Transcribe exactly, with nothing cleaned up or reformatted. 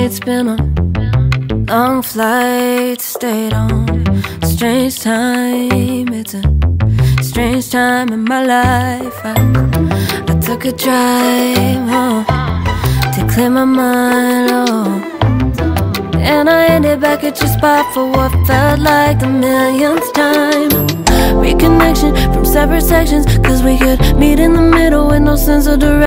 It's been a long flight, stayed on strange time. It's a strange time in my life. I, I took a drive home to clear my mind, oh. And I ended back at your spot for what felt like the millionth time. Reconnection from separate sections, cause we could meet in the middle with no sense of direction.